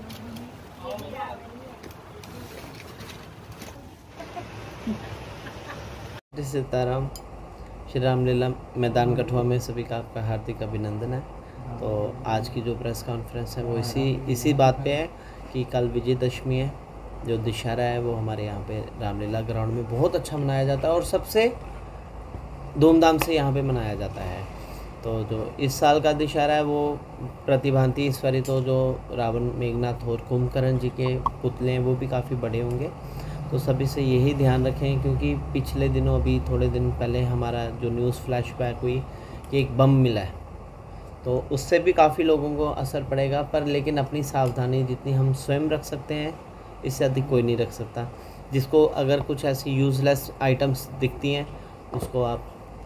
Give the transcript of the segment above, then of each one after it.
सीताराम। श्री रामलीला मैदान कठुआ में सभी का आपका हार्दिक अभिनंदन है। तो आज की जो प्रेस कॉन्फ्रेंस है वो इसी बात पे है कि कल विजयदशमी है, जो दशहरा है वो हमारे यहाँ पे रामलीला ग्राउंड में बहुत अच्छा मनाया जाता है और सबसे धूमधाम से यहाँ पे मनाया जाता है। तो जो इस साल का दशहरा है वो प्रतिभांति इस बारी तो जो रावण, मेघनाथ और कुंभकर्ण जी के पुतले हैं वो भी काफ़ी बड़े होंगे। तो सभी से यही ध्यान रखें, क्योंकि पिछले दिनों अभी थोड़े दिन पहले हमारा जो न्यूज़ फ्लैशबैक हुई कि एक बम मिला है, तो उससे भी काफ़ी लोगों को असर पड़ेगा। पर लेकिन अपनी सावधानी जितनी हम स्वयं रख सकते हैं इससे अधिक कोई नहीं रख सकता। जिसको अगर कुछ ऐसी यूज़लेस आइटम्स दिखती हैं उसको आप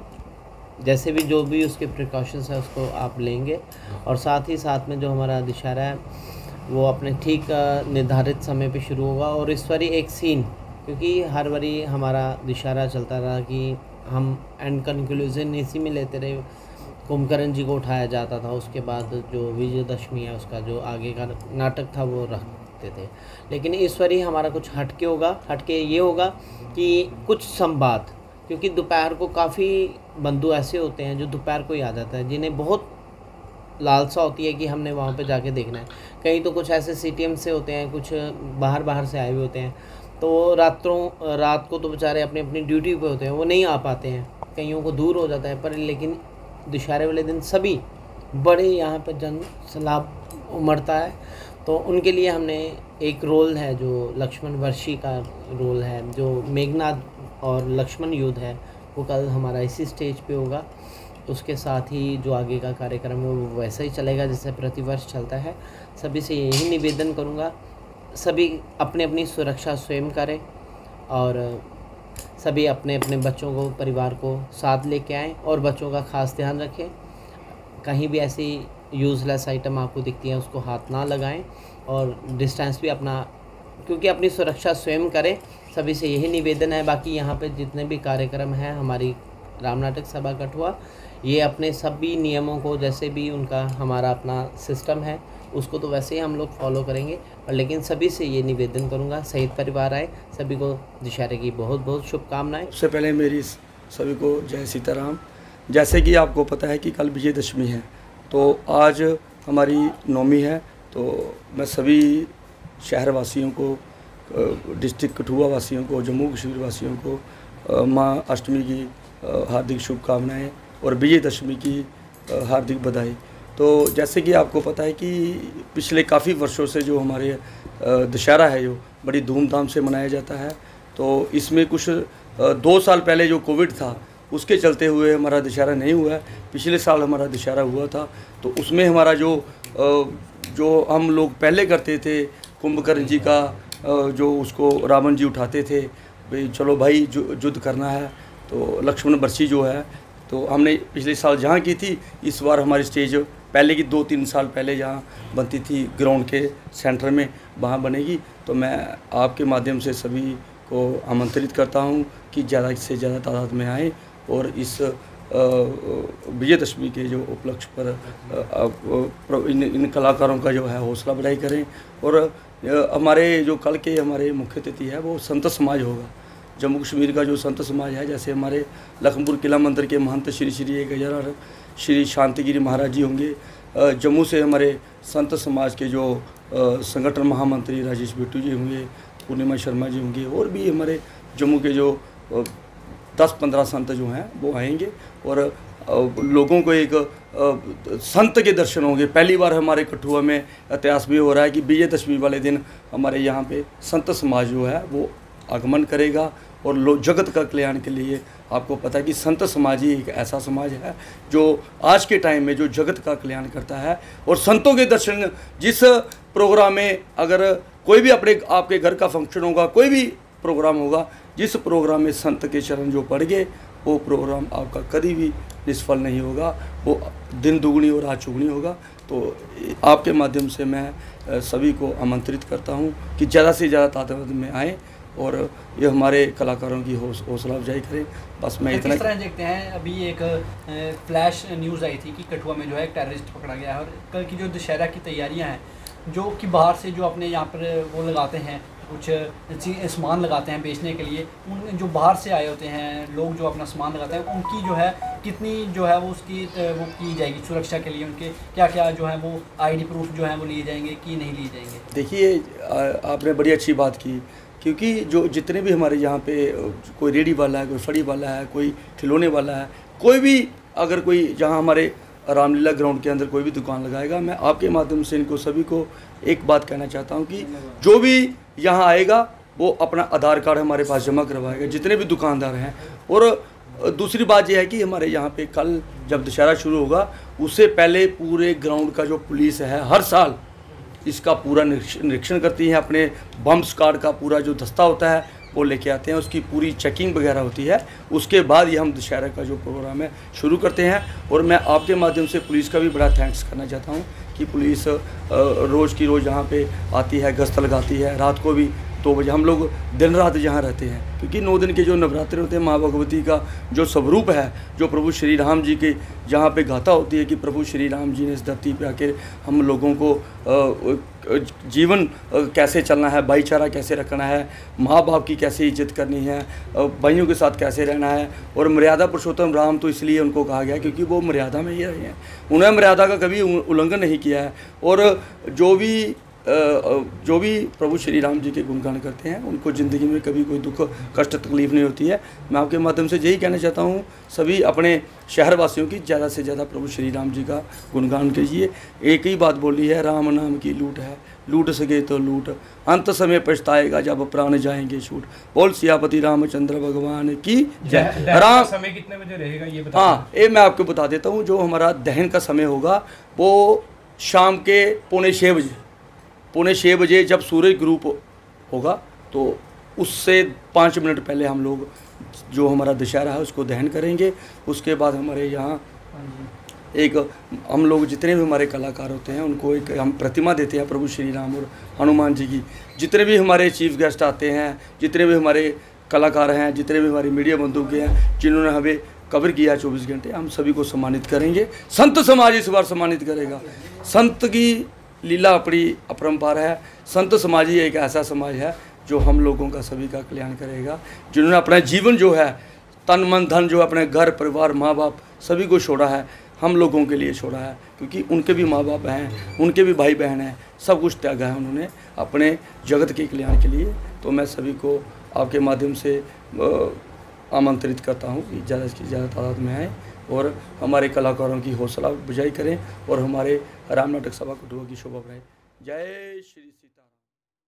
जैसे भी जो भी उसके प्रिकॉशंस है उसको आप लेंगे। और साथ ही साथ में जो हमारा दशहरा है वो अपने ठीक निर्धारित समय पे शुरू होगा। और इस बारी एक सीन, क्योंकि हर बारी हमारा दशहरा चलता रहा कि हम एंड कंक्लूजन इसी में लेते रहे, कुंभकर्ण जी को उठाया जाता था, उसके बाद जो विजयदशमी है उसका जो आगे का नाटक था वो रखते थे। लेकिन इस बारी हमारा कुछ हटके होगा। हटके ये होगा कि कुछ संवाद, क्योंकि दोपहर को काफ़ी बंधु ऐसे होते हैं जो दोपहर को ही आ जाता है, जिन्हें बहुत लालसा होती है कि हमने वहाँ पे जाके देखना है। कई तो कुछ ऐसे सीटीएम से होते हैं, कुछ बाहर से आए हुए होते हैं, तो वो रात को तो बेचारे अपनी अपनी ड्यूटी पे होते हैं, वो नहीं आ पाते हैं, कईयों को दूर हो जाता है। पर लेकिन दशहरे वाले दिन सभी बड़े यहाँ पर जन सैलाब उमड़ता है। तो उनके लिए हमने एक रोल है जो लक्ष्मण वर्षी का रोल है, जो मेघनाथ और लक्ष्मण युद्ध है वो कल हमारा इसी स्टेज पे होगा। उसके साथ ही जो आगे का कार्यक्रम है वो वैसा ही चलेगा जैसे प्रतिवर्ष चलता है। सभी से यही निवेदन करूँगा, सभी अपनी अपनी सुरक्षा स्वयं करें और सभी अपने अपने बच्चों को, परिवार को साथ लेके आएँ और बच्चों का ख़ास ध्यान रखें। कहीं भी ऐसी यूज़लेस आइटम आपको दिखती है उसको हाथ ना लगाएं और डिस्टेंस भी अपना, क्योंकि अपनी सुरक्षा स्वयं करें। सभी से यही निवेदन है। बाकी यहाँ पे जितने भी कार्यक्रम हैं हमारी राम नाटक सभा कठुआ, ये अपने सभी नियमों को, जैसे भी उनका हमारा अपना सिस्टम है उसको तो वैसे ही हम लोग फॉलो करेंगे। और लेकिन सभी से ये निवेदन करूँगा सहित परिवार आए, सभी को दशहरे की बहुत बहुत शुभकामनाएं। सबसे पहले मेरी सभी को जय सीताराम। जैसे कि आपको पता है कि कल विजयदशमी है, तो आज हमारी नवमी है। तो मैं सभी शहर वासियों को, डिस्ट्रिक्ट कठुआ वासियों को, जम्मू कश्मीर वासियों को माँ अष्टमी की हार्दिक शुभकामनाएं और विजयदशमी की हार्दिक बधाई। तो जैसे कि आपको पता है कि पिछले काफ़ी वर्षों से जो हमारे दशहरा है जो बड़ी धूमधाम से मनाया जाता है, तो इसमें कुछ 2 साल पहले जो कोविड था उसके चलते हुए हमारा दशहरा नहीं हुआ है। पिछले साल हमारा दशहरा हुआ था, तो उसमें हमारा जो हम लोग पहले करते थे, कुंभकर्ण जी का जो उसको रावण जी उठाते थे, भाई चलो भाई युद्ध करना है, तो लक्ष्मण वर्षी जो है, तो हमने पिछले साल जहाँ की थी, इस बार हमारी स्टेज पहले की 2-3 साल पहले जहाँ बनती थी ग्राउंड के सेंटर में, वहाँ बनेगी। तो मैं आपके माध्यम से सभी को आमंत्रित करता हूँ कि ज़्यादा से ज़्यादा तादाद में आएँ और इस विजयदशमी के जो उपलक्ष्य पर इन कलाकारों का जो है हौसला बढ़ाई करें। और हमारे जो कल के हमारे मुख्य अतिथि है वो संत समाज होगा। जम्मू कश्मीर का जो संत समाज है, जैसे हमारे लखनपुर किला मंदिर के महंत श्री 1000 श्री शांतिगिरी महाराज जी होंगे। जम्मू से हमारे संत समाज के जो संगठन महामंत्री राजेश बिट्टू जी होंगे, पूर्णिमा शर्मा जी होंगे, और भी हमारे जम्मू के जो 10-15 संत जो हैं वो आएंगे और लोगों को एक संत के दर्शन होंगे। पहली बार हमारे कठुआ में इतिहास भी हो रहा है कि विजयदशमी वाले दिन हमारे यहाँ पे संत समाज जो है वो आगमन करेगा और जगत का कल्याण के लिए। आपको पता है कि संत समाज ही एक ऐसा समाज है जो आज के टाइम में जो जगत का कल्याण करता है। और संतों के दर्शन, जिस प्रोग्राम में अगर कोई भी आपके घर का फंक्शन होगा, कोई भी प्रोग्राम होगा, जिस प्रोग्राम में संत के चरण जो पड़ गए, वो प्रोग्राम आपका कभी भी निष्फल नहीं होगा, वो दिन दुगनी और रात चौगुनी होगा। तो आपके माध्यम से मैं सभी को आमंत्रित करता हूँ कि ज़्यादा से ज़्यादा तादाद में आएँ और ये हमारे कलाकारों की हौसला अफजाई करें। बस मैं इतना। किस तरह देखते हैं, अभी एक फ्लैश न्यूज़ आई थी कि कठुआ में जो है एक टेररिस्ट पकड़ा गया है और कल की जो दशहरा की तैयारियां हैं जो कि बाहर से जो अपने यहाँ पर वो लगाते हैं, कुछ सामान लगाते हैं बेचने के लिए, उन जो बाहर से आए होते हैं लोग जो अपना सामान लगाते हैं, उनकी जो है कितनी जो है वो उसकी वो की जाएगी सुरक्षा के लिए, उनके क्या क्या जो है वो आईडी प्रूफ जो है वो लिए जाएंगे कि नहीं लिए जाएंगे? देखिए, आपने बड़ी अच्छी बात की, क्योंकि जो जितने भी हमारे यहाँ पे कोई रेडी वाला है, कोई फड़ी वाला है, कोई खिलौने वाला है, कोई भी अगर कोई जहाँ हमारे रामलीला ग्राउंड के अंदर कोई भी दुकान लगाएगा, मैं आपके माध्यम से इनको सभी को एक बात कहना चाहता हूँ कि जो भी यहाँ आएगा वो अपना आधार कार्ड हमारे पास जमा करवाएगा, जितने भी दुकानदार हैं। और दूसरी बात यह है कि हमारे यहाँ पे कल जब दशहरा शुरू होगा उससे पहले पूरे ग्राउंड का जो पुलिस है हर साल इसका पूरा निरीक्षण करती है, अपने बम स्क्वाड का पूरा जो दस्ता होता है वो लेके आते हैं, उसकी पूरी चेकिंग वगैरह होती है। उसके बाद ये हम दशहरा का जो प्रोग्राम है शुरू करते हैं। और मैं आपके माध्यम से पुलिस का भी बड़ा थैंक्स करना चाहता हूँ कि पुलिस रोज़ की रोज़ यहाँ पे आती है, गश्त लगाती है। रात को भी 2 बजे हम लोग दिन रात यहाँ रहते हैं, क्योंकि 9 दिन के जो नवरात्रि होते हैं, माँ भगवती का जो स्वरूप है, जो प्रभु श्री राम जी के जहाँ पे गाथा होती है कि प्रभु श्री राम जी ने इस धरती पे आकर हम लोगों को जीवन कैसे चलना है, भाईचारा कैसे रखना है, माँ बाप की कैसे इज्जत करनी है, भाइयों के साथ कैसे रहना है। और मर्यादा पुरुषोत्तम राम तो इसलिए उनको कहा गया क्योंकि वो मर्यादा में ही रहे हैं, उन्होंने मर्यादा का कभी उल्लंघन नहीं किया है। और जो भी प्रभु श्री राम जी के गुणगान करते हैं उनको ज़िंदगी में कभी कोई दुख कष्ट तकलीफ नहीं होती है। मैं आपके माध्यम से यही कहना चाहता हूँ सभी अपने शहरवासियों की ज़्यादा से ज़्यादा प्रभु श्री राम जी का गुणगान कीजिए। एक ही बात बोली है, राम नाम की लूट है, लूट सके तो लूट, अंत समय पछताएगा जब प्राण जाएंगे छूट। बोल सियापति रामचंद्र भगवान की जय। राम समय कितने बजे रहेगा ये बता? हाँ, ये मैं आपको बता देता हूँ। जो हमारा दहन का समय होगा वो शाम के 5:45 बजे जब सूरज ग्रुप होगा, तो उससे 5 मिनट पहले हम लोग जो हमारा दशहरा है उसको दहन करेंगे। उसके बाद हमारे यहाँ एक हम लोग जितने भी हमारे कलाकार होते हैं उनको एक हम प्रतिमा देते हैं प्रभु श्री राम और हनुमान जी की। जितने भी हमारे चीफ गेस्ट आते हैं, जितने भी हमारे कलाकार हैं, जितने भी हमारे मीडिया बंधु के हैं जिन्होंने हमें कवर किया 24 घंटे, हम सभी को सम्मानित करेंगे। संत समाज इस बार सम्मानित करेगा। संत की लीला अपनी अपरंपार है। संत समाज ही एक ऐसा समाज है जो हम लोगों का सभी का कल्याण करेगा, जिन्होंने अपना जीवन जो है, तन मन धन जो अपने घर परिवार माँ बाप सभी को छोड़ा है, हम लोगों के लिए छोड़ा है, क्योंकि उनके भी माँ बाप हैं, उनके भी भाई बहन हैं, सब कुछ त्यागा है उन्होंने अपने जगत के कल्याण के लिए। तो मैं सभी को आपके माध्यम से आमंत्रित करता हूँ कि ज़्यादा से ज़्यादा तादाद में आएँ और हमारे कलाकारों की हौसला अफजाई करें और हमारे राम नाटक सभा कुटुंब की शोभा बढ़ाएं। जय श्री सीताराम।